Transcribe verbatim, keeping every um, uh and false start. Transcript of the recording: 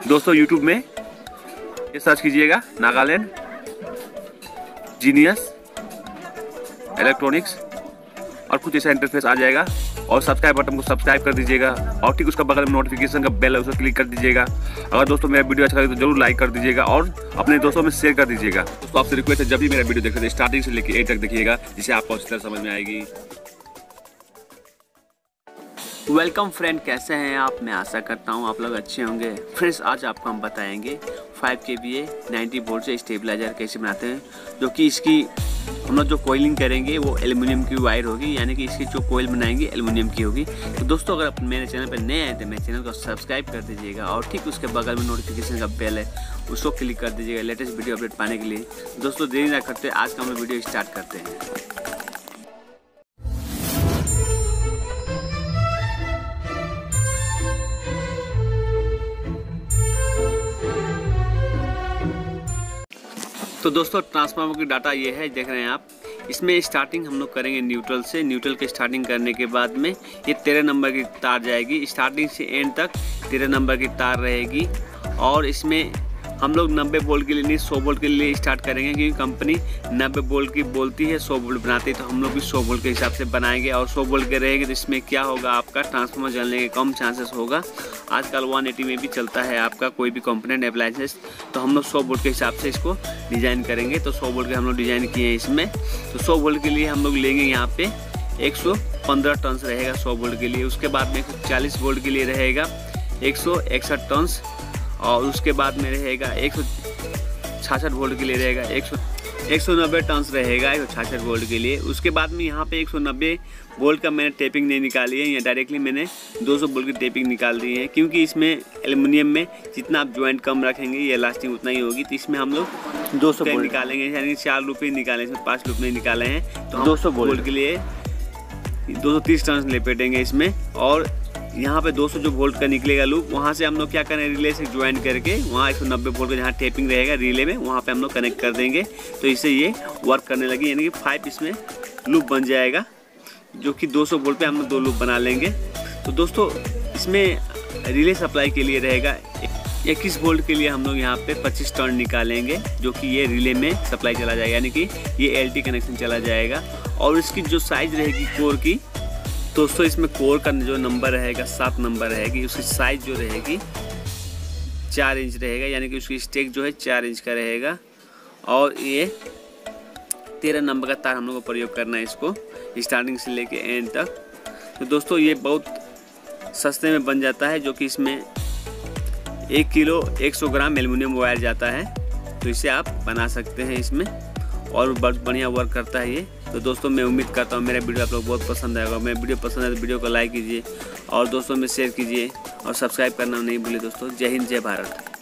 दोस्तों यूट्यूब में ये सर्च कीजिएगा नागालैंड जीनियस इलेक्ट्रॉनिक्स और कुछ ऐसा इंटरफेस आ जाएगा। और सब्सक्राइब बटन को सब्सक्राइब कर दीजिएगा और ठीक उसका बगल में नोटिफिकेशन का बेल है उसको क्लिक कर दीजिएगा। अगर दोस्तों मेरा वीडियो अच्छा लगे तो जरूर लाइक कर दीजिएगा और अपने दोस्तों में शेयर कर दीजिएगा। दोस्तों आपसे रिक्वेस्ट है जब भी मेरा वीडियो देख रहे थे स्टार्टिंग से लेकर एंड तक देखिएगा, जिससे आपको अच्छी तरह समझ में आएगी। वेलकम फ्रेंड, कैसे हैं आप? मैं आशा करता हूं आप लोग अच्छे होंगे। फ्रेंड्स आज आपको हम बताएंगे five K V A ninety volt से स्टेबलाइजर कैसे बनाते हैं, जो कि इसकी हम लोग जो कोयलिंग करेंगे वो एल्युमिनियम की वायर होगी, यानी कि इसकी जो कोयल बनाएंगे एल्युमिनियम की होगी। तो दोस्तों अगर आप मेरे चैनल पर नए आए तो मेरे चैनल को सब्सक्राइब कर दीजिएगा और ठीक उसके बगल में नोटिफिकेशन का बेल है उसको क्लिक कर दीजिएगा लेटेस्ट वीडियो अपडेट पाने के लिए। दोस्तों देरी ना करते आज का हम लोग वीडियो स्टार्ट करते हैं। तो दोस्तों ट्रांसफार्मर की डाटा ये है, देख रहे हैं आप। इसमें स्टार्टिंग हम लोग करेंगे न्यूट्रल से। न्यूट्रल के स्टार्टिंग करने के बाद में ये तेरह नंबर की तार जाएगी, स्टार्टिंग से एंड तक तेरह नंबर की तार रहेगी। और इसमें हम लोग नब्बे वोल्ट के लिए नहीं सौ वोल्ट के लिए स्टार्ट करेंगे, क्योंकि कंपनी नब्बे वोल्ट की बोलती है, सौ वोल्ट बनाती है, तो हम लोग भी सौ वोल्ट के हिसाब से बनाएंगे। और सौ वोल्ट के रहेंगे तो इसमें क्या होगा, आपका ट्रांसफार्मर जलने के कम चांसेस होगा। आजकल एक सौ अस्सी में भी चलता है आपका कोई भी कंपोनेंट अप्लायंसेस, तो हम लोग सौ वोल्ट के हिसाब से इसको डिज़ाइन करेंगे। तो सौ वोल्ट के हम लोग डिज़ाइन किए हैं इसमें। तो सौ वोल्ट के लिए हम लोग लेंगे यहाँ पे एक सौ पंद्रह टन्स रहेगा सौ वोल्ट के लिए। उसके बाद में एक सौ चालीस वोल्ट के लिए रहेगा एक सौ इकसठ टन्स। और उसके बाद में रहेगा एक सौ छियासठ वोल्ट के लिए रहेगा एक सौ एक सौ नब्बे टन्स रहेगा एक सौ छियासठ वोल्ट के लिए। उसके बाद में यहाँ पे एक सौ नब्बे वोल्ट का मैंने टेपिंग नहीं निकाली है, या डायरेक्टली मैंने दो सौ वोल्ट की टेपिंग निकाल दी है, क्योंकि इसमें एल्युमिनियम में जितना आप ज्वाइंट कम रखेंगे ये लास्टिंग उतना ही होगी। तो इसमें हम लोग दो सौ वोल्ट निकालेंगे, यानी चार लूप ही निकाले, इसमें पाँच लूप नहीं निकाले हैं। तो हम दो सौ वोल्ट के लिए दो सौ तीस टन्स लपेटेंगे इसमें। और यहाँ पे दो सौ जो वोल्ट का निकलेगा लूप, वहाँ से हम लोग क्या करें, रिले से ज्वाइन करके वहाँ एक सौ नब्बे वोल्ट का जहाँ टेपिंग रहेगा रिले में वहाँ पे हम लोग कनेक्ट कर देंगे। तो इससे ये वर्क करने लगी, यानी कि फाइव इसमें लूप बन जाएगा, जो कि दो सौ वोल्ट पे हम लोग दो लूप बना लेंगे। तो दोस्तों इसमें रिले सप्लाई के लिए रहेगा इक्कीस वोल्ट के लिए हम लोग यहाँ पे पच्चीस टर्न निकालेंगे, जो कि ये रिले में सप्लाई चला जाएगा, यानी कि ये एल टी कनेक्शन चला जाएगा। और इसकी जो साइज रहेगी कोर की, दोस्तों इसमें कोर का जो नंबर रहेगा सात नंबर रहेगी। उसकी साइज जो रहेगी चार इंच रहेगा, यानी कि उसकी स्टेक जो है चार इंच का रहेगा। और ये तेरह नंबर का तार हम लोग को प्रयोग करना है इसको स्टार्टिंग से लेके एंड तक। तो दोस्तों ये बहुत सस्ते में बन जाता है, जो कि इसमें एक किलो एक सौ ग्राम एल्युमिनियम वायर जाता है। तो इसे आप बना सकते हैं इसमें, और बहुत बढ़िया वर्क करता है ये। तो दोस्तों मैं उम्मीद करता हूँ मेरा वीडियो आप लोग बहुत पसंद आएगा। मेरा वीडियो पसंद है तो वीडियो को लाइक कीजिए और दोस्तों में शेयर कीजिए और सब्सक्राइब करना नहीं भूलिए। दोस्तों जय हिंद, जय भारत।